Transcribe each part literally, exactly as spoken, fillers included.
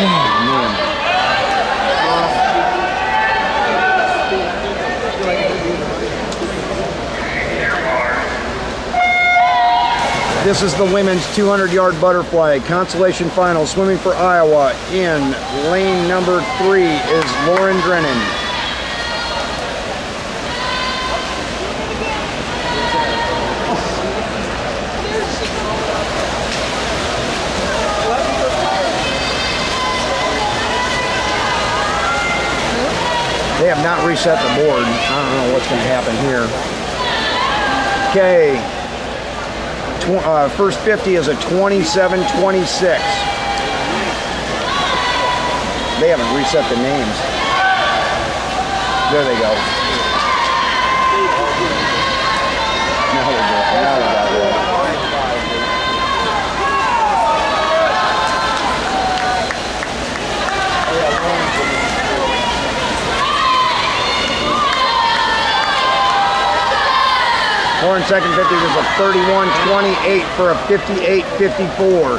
This is the women's two hundred yard butterfly consolation final. Swimming for Iowa in lane number three is Lauren Drennan. They have not reset the board. I don't know what's going to happen here. Okay. Uh, first fifty is a twenty-seven twenty-six. They haven't reset the names. There they go. Now we got now we got that. Lauren second fifty was a thirty-one twenty-eight for a fifty-eight fifty-four.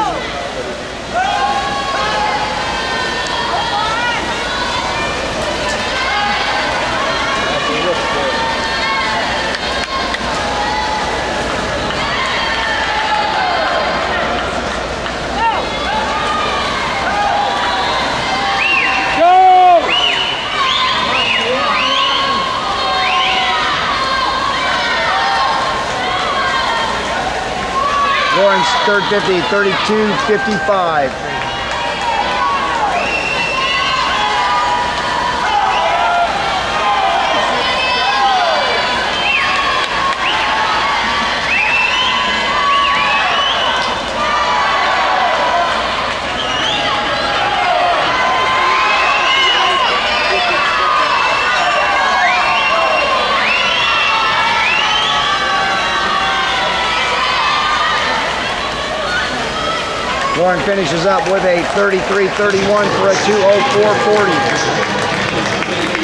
Lauren's third fifty, thirty-two fifty-five. Lauren finishes up with a thirty-three thirty-one for a two oh four forty.